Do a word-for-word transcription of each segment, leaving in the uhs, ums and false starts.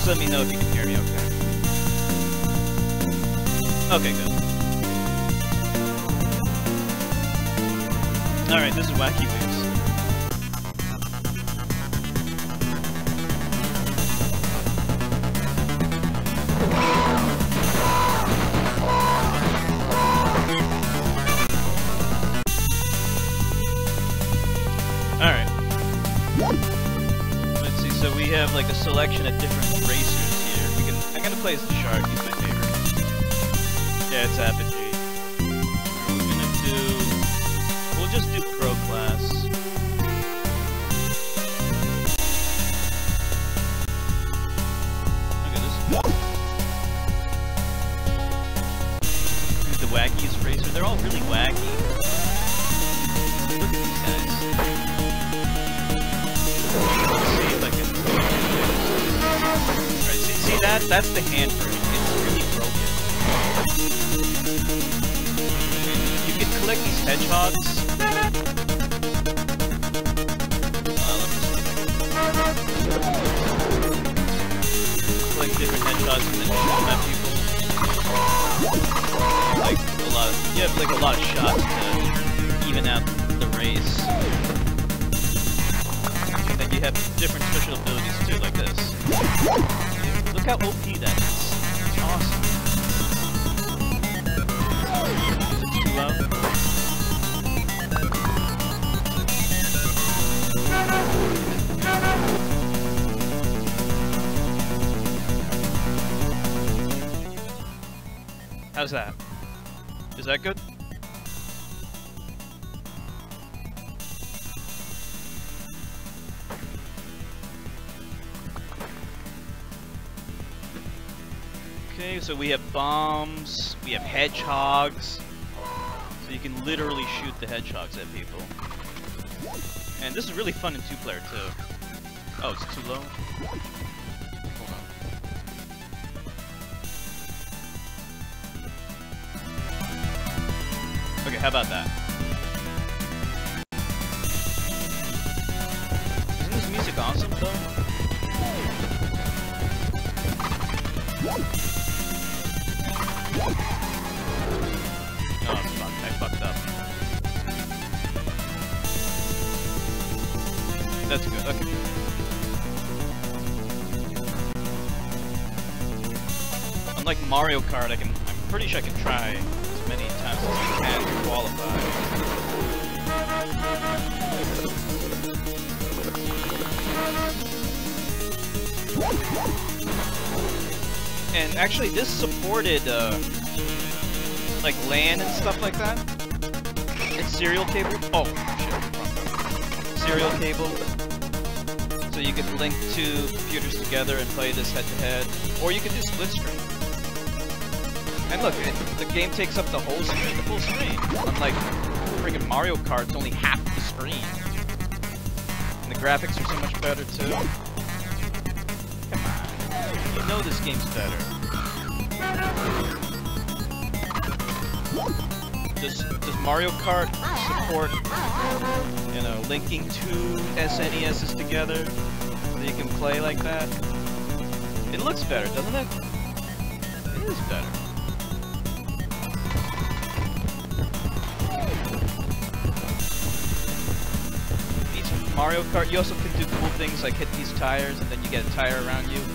Just let me know if you can hear me okay. Okay, good. Alright, this is Wacky Boots. Alright. Let's see, so we have like a selection of different racers here. We can I'm gonna play as the Shark, he's my favorite. Yeah, it's Apogee. We're gonna do we'll just do Pro class. Look at this. The wackiest racer. They're all really wacky. Look at these guys. Let's see if I can. Alright, see, see that? That's the handbrake. It's really broken. You can collect these hedgehogs. Uh, let me see if I can collect different hedgehogs and then shoot them at people. Like a lot of, you have like a lot of shots to even out the race. And then you have different special abilities too, like this. Look how O P that is. It's awesome. Is it too loud? How's that? Is that good? Okay, so we have bombs, we have hedgehogs, so you can literally shoot the hedgehogs at people. And this is really fun in two-player too. Oh, it's too low? Hold on. Okay, how about that? Isn't this music awesome though? Oh, fuck, I fucked up. That's good, okay. Unlike Mario Kart, I can, I'm pretty sure I can try as many times as I can to qualify. And actually, this supported, uh, like LAN and stuff like that. It's serial cable. Oh, shit. Serial cable. So you could link two computers together and play this head-to-head. Or you could do split screen. And look, it, the game takes up the whole screen, the full screen. Unlike friggin' Mario Kart, it's only half the screen. And the graphics are so much better, too. Come on. You know this game's better. Does, does Mario Kart support, you know, linking two S N E Ses together so you can play like that? It looks better, doesn't it? It is better. Each Mario Kart, you also can do cool things like hit these tires and then you get a tire around you.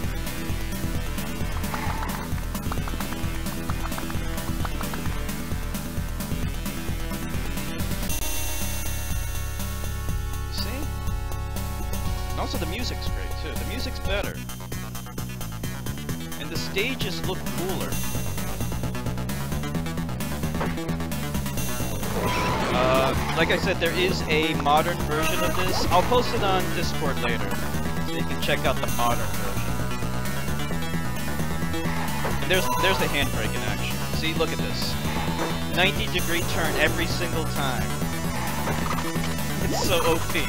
Also, the music's great too. The music's better. And the stages look cooler. Uh, like I said, there is a modern version of this. I'll post it on Discord later, so you can check out the modern version. And there's there's the handbrake in action. See, look at this. ninety degree turn every single time. It's so O P.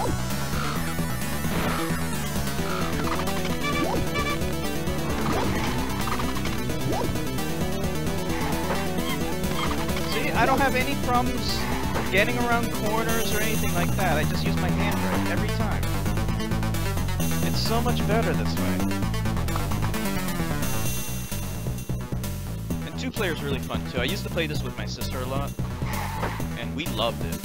See, I don't have any problems getting around corners or anything like that. I just use my handbrake every time. It's so much better this way. two player is really fun too. I used to play this with my sister a lot, and we loved it.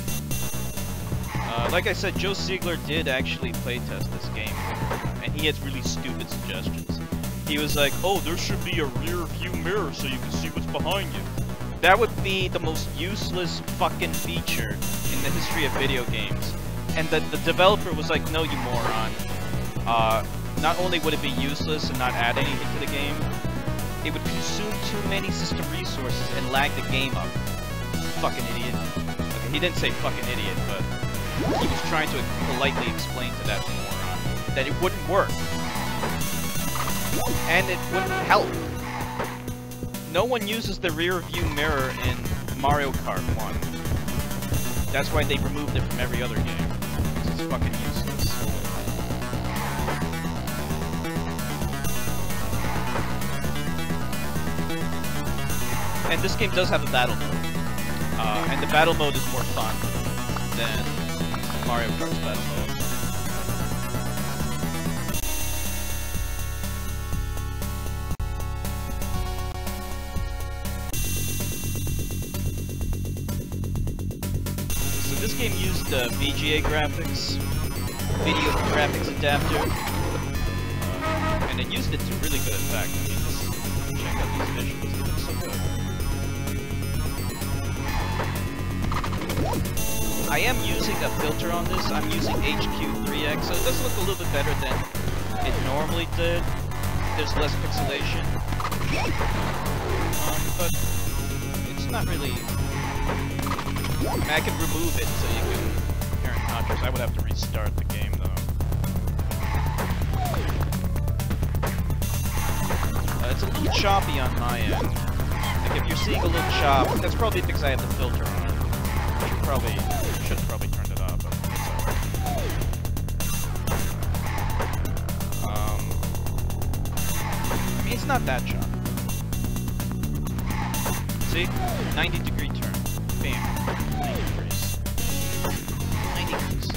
Uh, like I said, Joe Siegler did actually playtest this game, and he has really stupid suggestions. He was like, oh, there should be a rear view mirror so you can see what's behind you. That would be the most useless fucking feature in the history of video games. And the, the developer was like, no, you moron. Uh, not only would it be useless and not add anything to the game, it would consume too many system resources and lag the game up. Fucking idiot. Okay, he didn't say fucking idiot, but he was trying to politely explain to that moron that it wouldn't work. And it wouldn't help. No one uses the rear view mirror in Mario Kart one. That's why they removed it from every other game. It's fucking useless. And this game does have a battle mode. Uh, and the battle mode is more fun than Mario Kart's battle mode. This game used uh, V G A graphics, video graphics adapter, uh, and it used it to really good effect. I mean, just check out these visuals, they look so good. I am using a filter on this. I'm using H Q three X, so it does look a little bit better than it normally did. There's less pixelation, um, but it's not really... I mean, I can remove it so you can compare and contrast. I would have to restart the game though. Uh, it's a little choppy on my end. Like if you're seeing a little chop, that's probably because I have the filter on. I should probably should have probably turned it off, but it's alright. Um, I mean, it's not that choppy. See, ninety degree turn. Bam. ninety degrees. ninety degrees.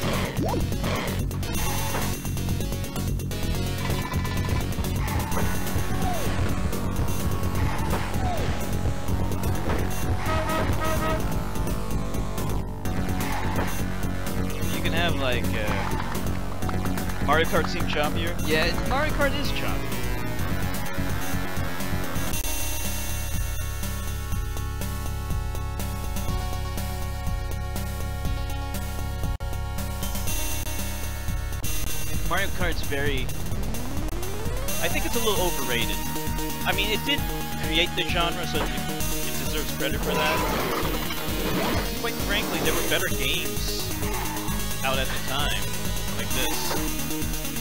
You can have like uh, Mario Kart seem choppier. Yeah, Mario Kart is choppy. Mario Kart's very... I think it's a little overrated. I mean, it did create the genre, so it, it deserves credit for that. Quite frankly, there were better games out at the time, like this.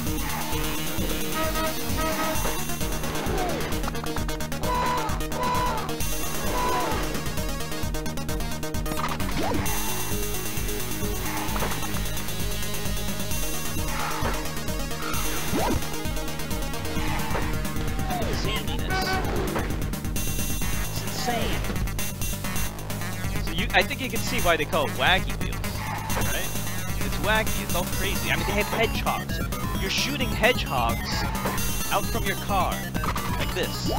I think you can see why they call it Wacky Wheels, right? It's wacky, it's all crazy. I mean, they have hedgehogs. You're shooting hedgehogs out from your car, like this.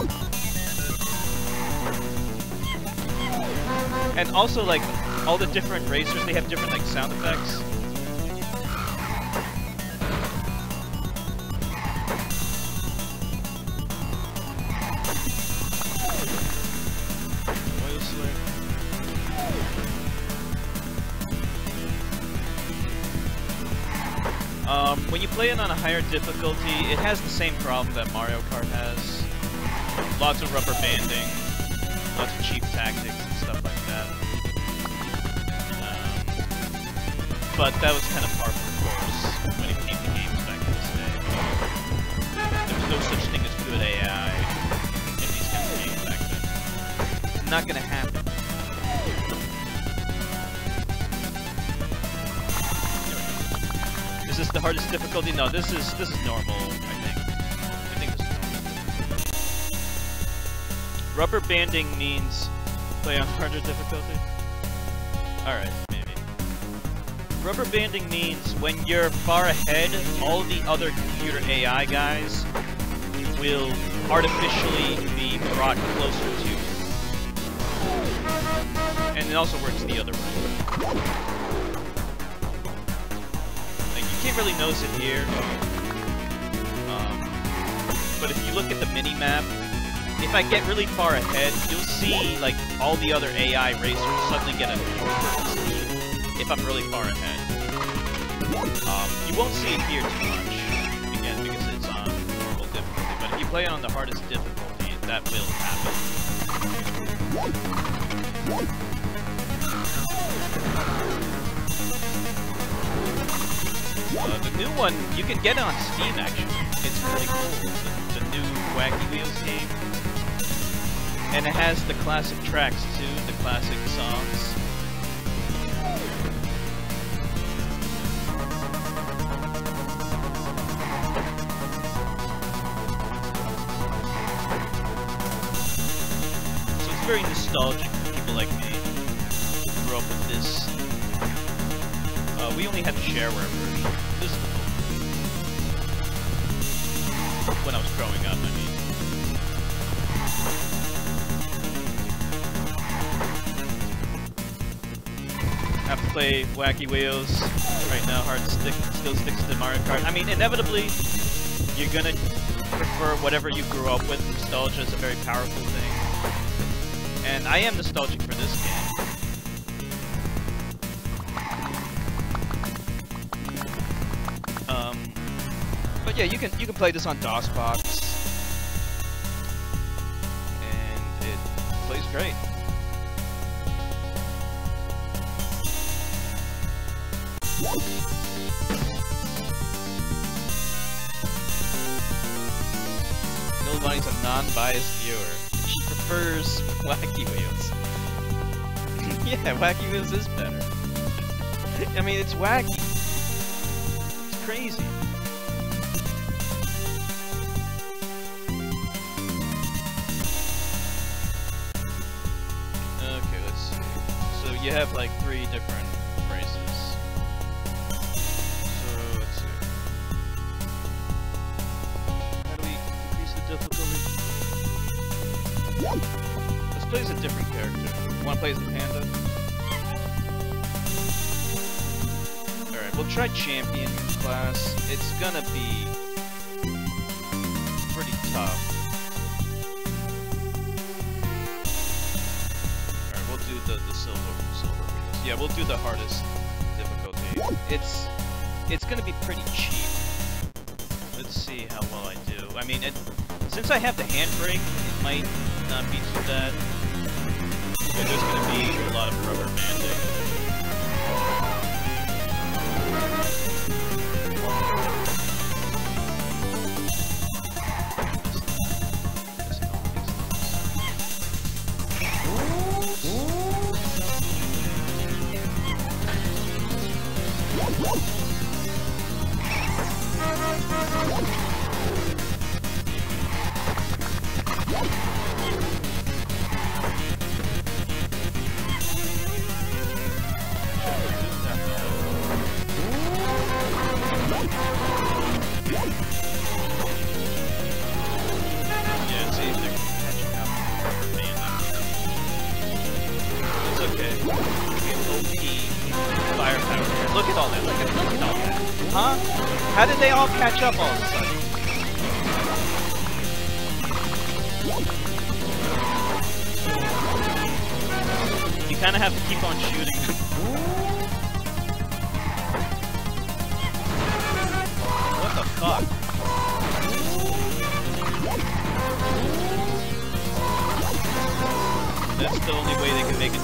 And also, like, all the different racers, they have different, like, sound effects. Um, when you play it on a higher difficulty, it has the same problem that Mario Kart has. Lots of rubber banding, lots of cheap tactics and stuff like that. Um, but that was kind of par for the course when it came to games back in this day. There was no such thing as good A I in these kinds of games back then. It's not gonna happen. Is this the hardest difficulty? No, this is this is normal, I think. I think this is normal. Rubber banding means play on harder difficulty? Alright, maybe. Rubber banding means when you're far ahead, all the other computer A I guys will artificially be brought closer to. And it also works the other way. Like, you can't really notice it here. Um, but if you look at the mini-map, if I get really far ahead, you'll see, like, all the other A I racers suddenly get a certain speed if I'm really far ahead. Um, you won't see it here too much, again, because it's on normal difficulty, but if you play it on the hardest difficulty, that will happen. Uh, the new one, you can get it on Steam, actually. It's pretty cool. The, the new Wacky Wheels game. And it has the classic tracks, too, the classic songs. So it's very nostalgic for people like me who grew up with this. Uh, we only had the shareware version. This is cool. When I was growing up, I mean. Have to play Wacky Wheels right now. Hard stick still sticks to Mario Kart. I mean, inevitably, you're gonna prefer whatever you grew up with. Nostalgia is a very powerful thing, and I am nostalgic for this game. Um, but yeah, you can you can play this on DOSBox, and it plays great. Nilvani's a non-biased viewer. She prefers Wacky Wheels. Yeah, Wacky Wheels is better. I mean, it's wacky. It's crazy. Okay, let's see. So you have like three different races. Difficulty. Let's play as a different character. You want to play as the panda? Alright, we'll try champion class. It's gonna be pretty tough. Alright, we'll do the, the silver silver wheels. Yeah, we'll do the hardest difficulty. It's it's gonna be pretty cheap. Let's see how well I do. I mean, it, since I have the handbrake, it might not be too bad. But there's going to be a lot of rubber banding. How did they all catch up all of a sudden? You kind of have to keep on shooting. What the fuck? That's the only way they can make it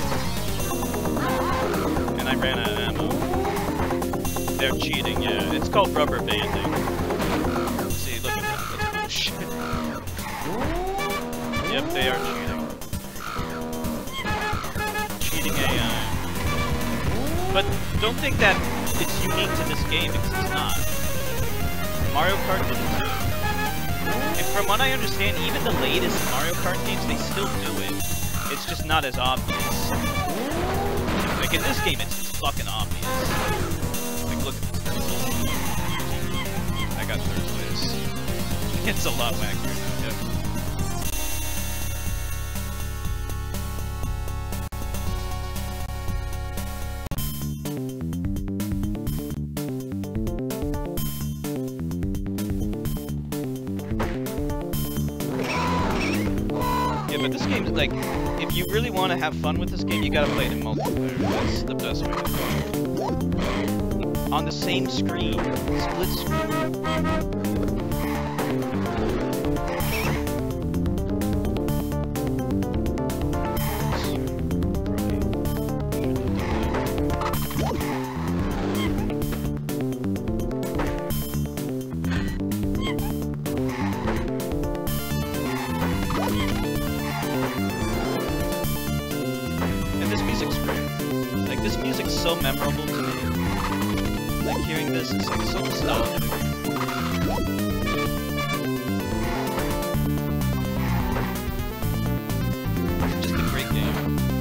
difficult. And I ran out of ammo. They're cheating, yeah. It's called rubber banding. See, look at that. That's bullshit. Yep, they are cheating. Cheating A I. But don't think that it's unique to this game, because it's not. Mario Kart did it too. And from what I understand, even the latest Mario Kart games, they still do it. It's just not as obvious. Like in this game, it's, it's fucking obvious. Look at this. I got third place. It's a lot wackier now, yeah. but this game, like, if you really want to have fun with this game, you gotta play it in multiplayer. That's the best way to play it. On the same screen, split screen. So memorable to me. Like hearing this is like so nostalgic. It's just a great game.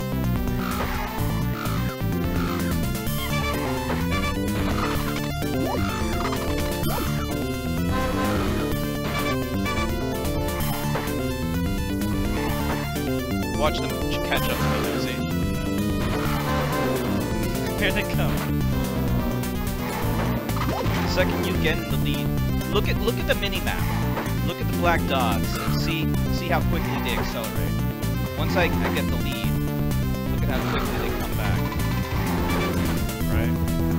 Watch them catch up to me, see? Here they come. The second you get in the lead, look at look at the mini map. Look at the black dots and see see how quickly they accelerate. Once I, I get the lead, look at how quickly they come back. Right.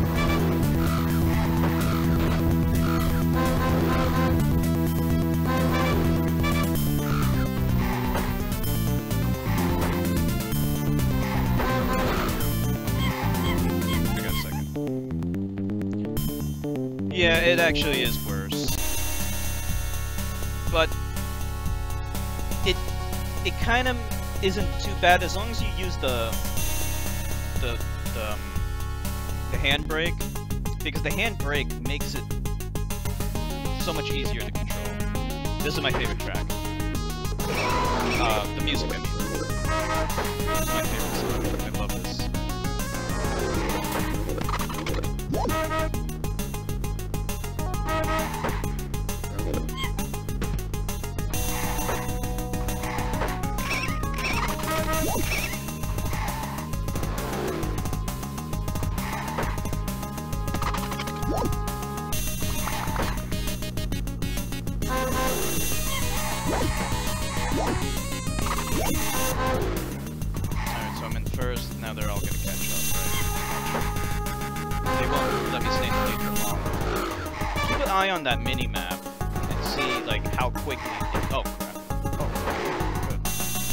Yeah, it actually is worse. But it it kind of isn't too bad as long as you use the the the, um, the handbrake, because the handbrake makes it so much easier to control. This is my favorite track. Uh, the music, I mean. It's my favorite song. I love this. Alright, so I'm in first, now they're all gonna catch up, right? They won't let me stay in the lead for long. Keep an eye on that mini-map and see, like, how quickly it... Oh, crap. Oh, good.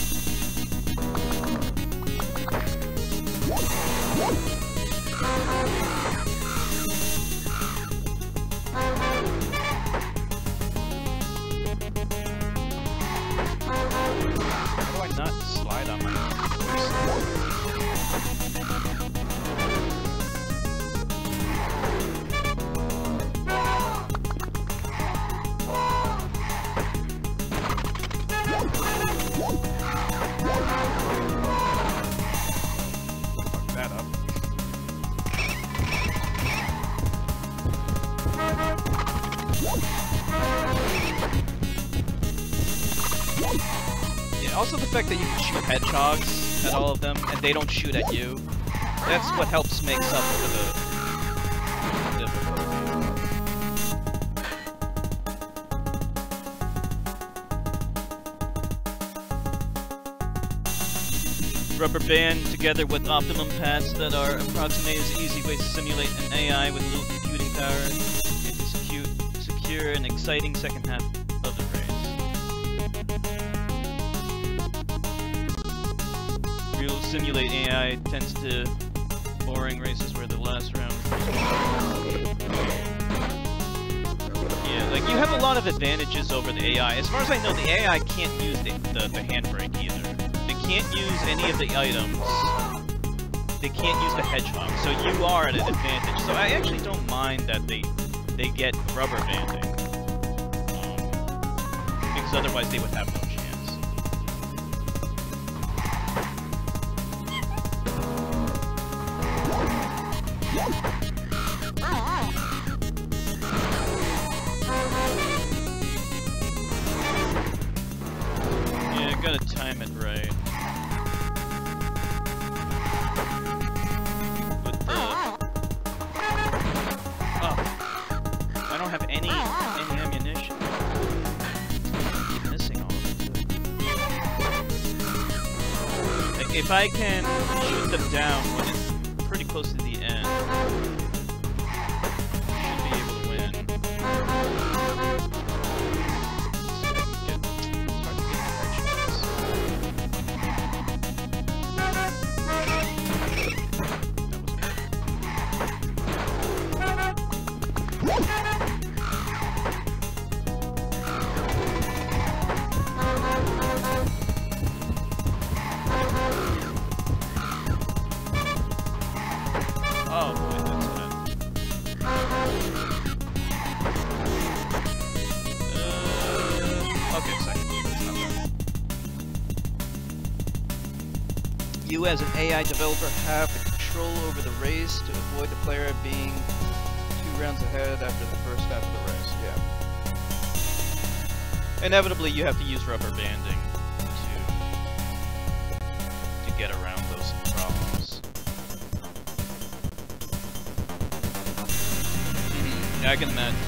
How do I not slide on my Fuck that up. Yeah, also the fact that you can shoot hedgehogs at all of them, and they don't shoot at you. That's what helps makes up for the difficulty. Rubber band, together with optimum pads that are approximated as easy ways to simulate an A I with little computing power, and to secure, secure an exciting second half of the race. Real simulate A I tends to boring races where the last round. Yeah, like you have a lot of advantages over the A I. As far as I know, the A I can't use the, the, the handbrake either. They can't use any of the items. They can't use the hedgehog, so you are at an advantage. So I actually don't mind that they they get rubber banding, um, because otherwise they would have no chance. Yeah, gotta time it right. With the... Oh. I don't have any, any ammunition. I keep missing all of it. if I can shoot them down when it's pretty close to the end, should be able to win. Oh boy, that's it. Uh, okay, second. That's not bad. You as an A I developer have the control over the race to avoid the player being two rounds ahead after the first half of the race. Yeah. Inevitably, you have to use rubber banding to to get around those problems. Yeah, I can imagine.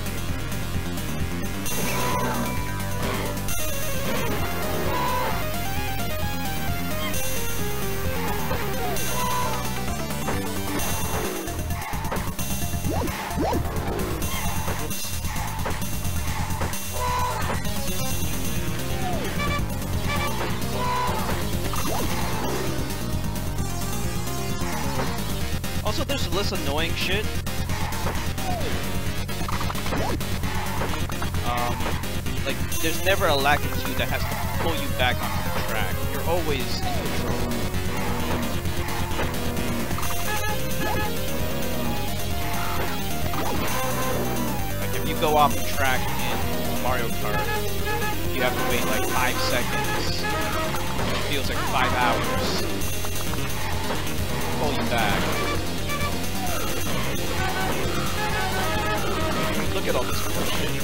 Also, there's less annoying shit. Um, like, there's never a Lakitu that has to pull you back onto the track. You're always in control. Like, if you go off the track in Mario Kart, you have to wait like five seconds, which feels like five hours, to pull you back. Look at all this bullshit.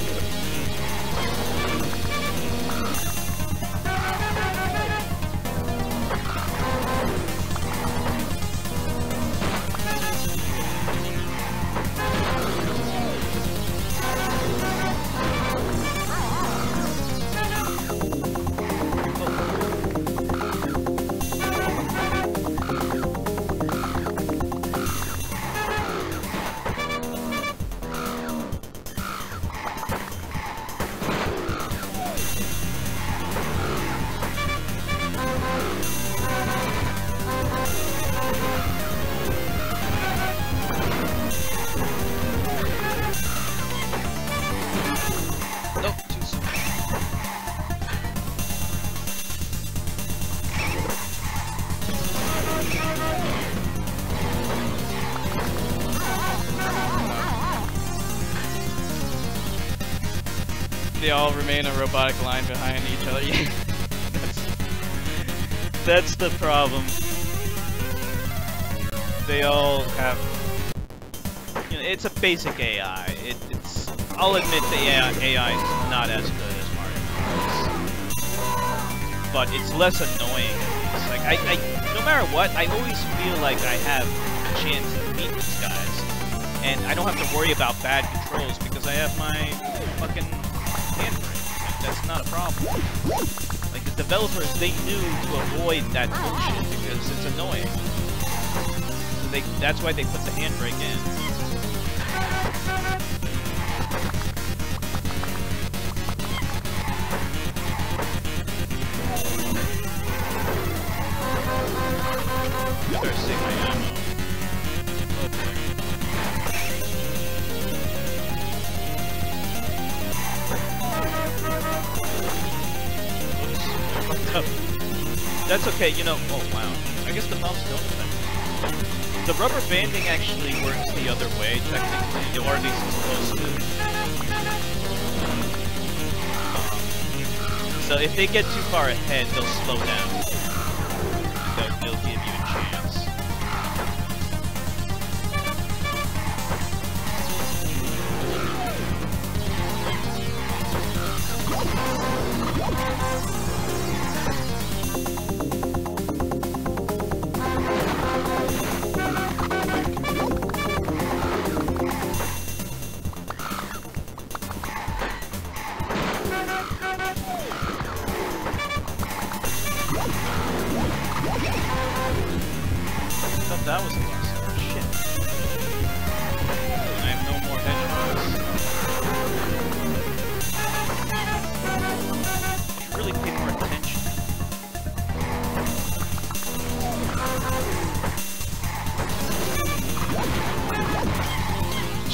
They all remain a robotic line behind each other. Yeah, that's, that's the problem. They all have, you know, it's a basic A I. It, it's, I'll admit the A I, A I is not as good as Mario Kart, but it's less annoying. It's like I, I, no matter what, I always feel like I have a chance to beat these guys, and I don't have to worry about bad controls because I have my fucking handbrake. Like, that's not a problem. Like, the developers, they knew to avoid that bullshit because it's annoying. So they, that's why they put the handbrake in. I better save my ammo. Oh boy. That's okay, you know. Oh wow. I guess the mouse don't affect. The rubber banding actually works the other way, technically, or at least it's supposed to. Um, so if they get too far ahead, they'll slow down. They'll, they'll give you a chance.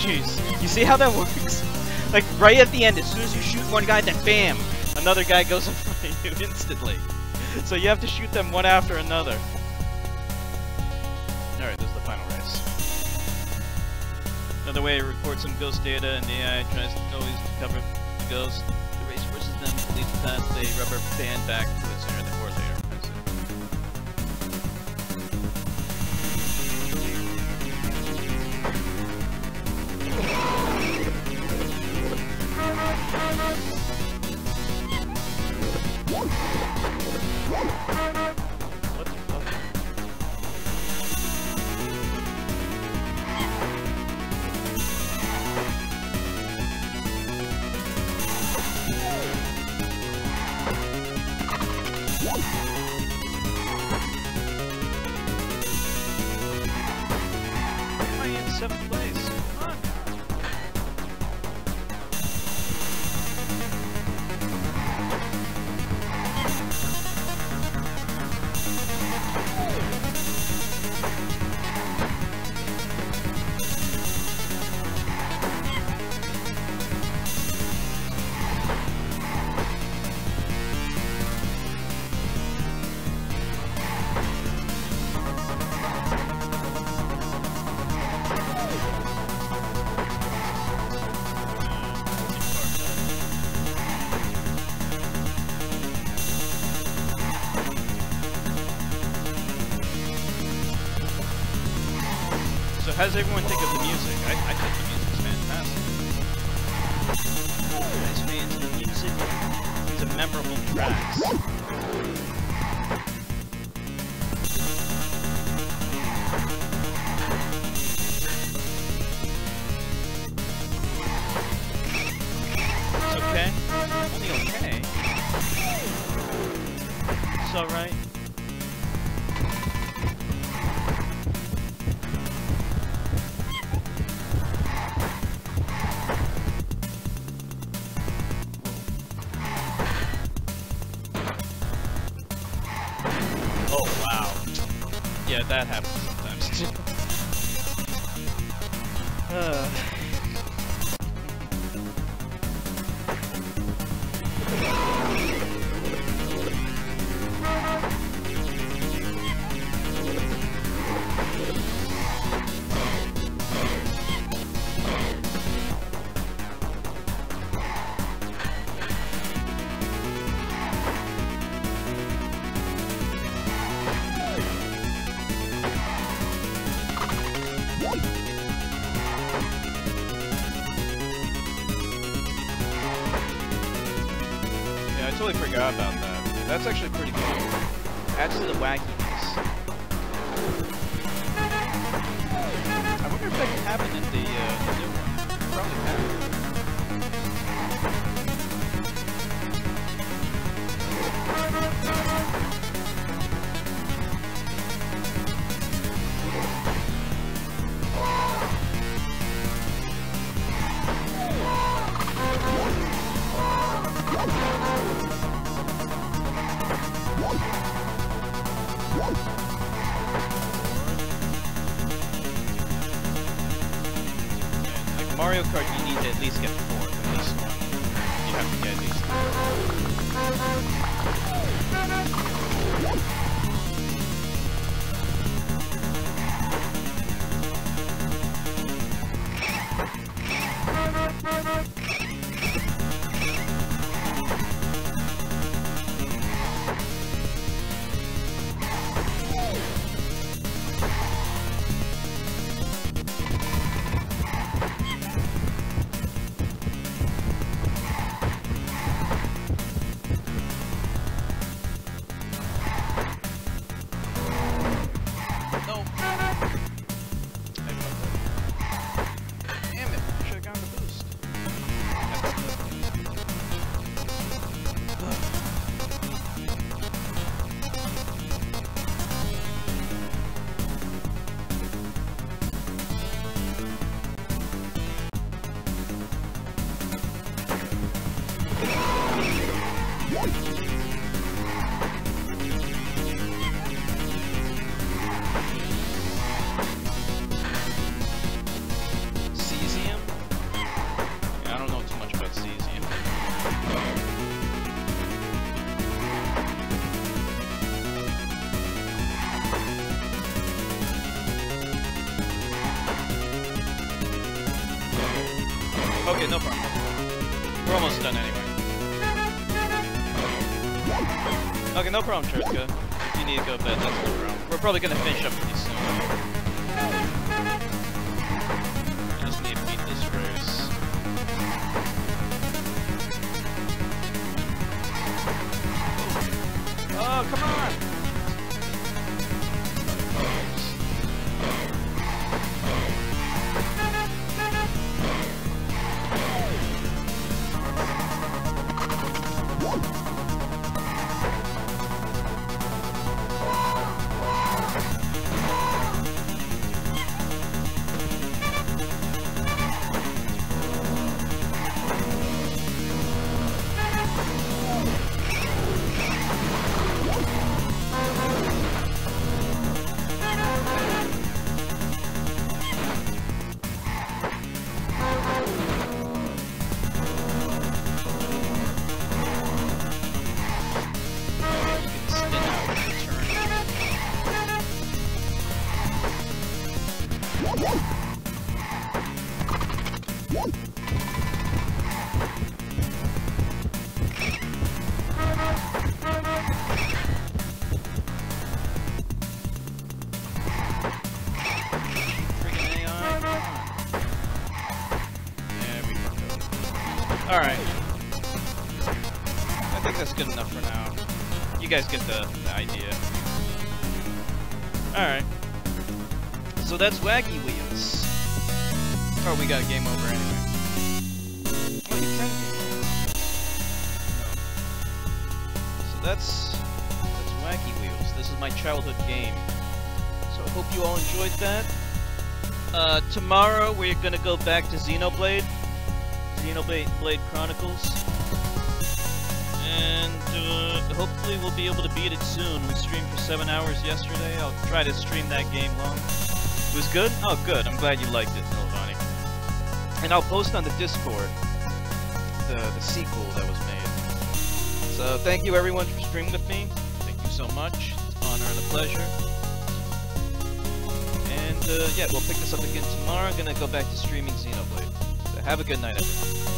Jeez. You see how that works? Like, right at the end, as soon as you shoot one guy, then bam! Another guy goes in front of you instantly. So you have to shoot them one after another. Alright, this is the final race. Another way it records some ghost data, and the A I tries to always cover the ghost. The race forces them to lead past a rubber band back to its center or later. What the fuck? Why am I in seventh place? Come on. So how does everyone think of the music? I, I think the music's fantastic. As fans of the music, these are memorable tracks. It's okay. Only okay. It's alright. Oh, wow. Yeah, that happens sometimes too. uh. I totally forgot about that. That's actually pretty cool. Adds to the wackiness. I wonder if that can happen in the, uh, the new one. Probably can. Mario Kart, you need to at least get four in this one. You have to get at least Okay, no problem. No problem. We're almost done anyway. Okay, no problem, Chertka. If you need to go to bed, that's no problem. We're probably gonna finish up pretty soon. I just need to beat this race. Oh, come on! Alright. I think that's good enough for now. You guys get the, the idea. Alright. So that's Wacky Wheels. Oh, we got game over anyway. Oh, you can game over. No. So that's, that's Wacky Wheels. This is my childhood game. So I hope you all enjoyed that. Uh, tomorrow we're gonna go back to Xenoblade. Xenoblade Blade Chronicles, and uh, hopefully we'll be able to beat it soon. We streamed for seven hours yesterday. I'll try to stream that game long. It was good? Oh, good. I'm glad you liked it, Nilvani. And I'll post on the Discord the, the sequel that was made. So thank you everyone for streaming with me. Thank you so much. It's an honor and a pleasure. And uh, yeah, we'll pick this up again tomorrow. I'm gonna go back to streaming Xenoblade. Have a good night, everyone.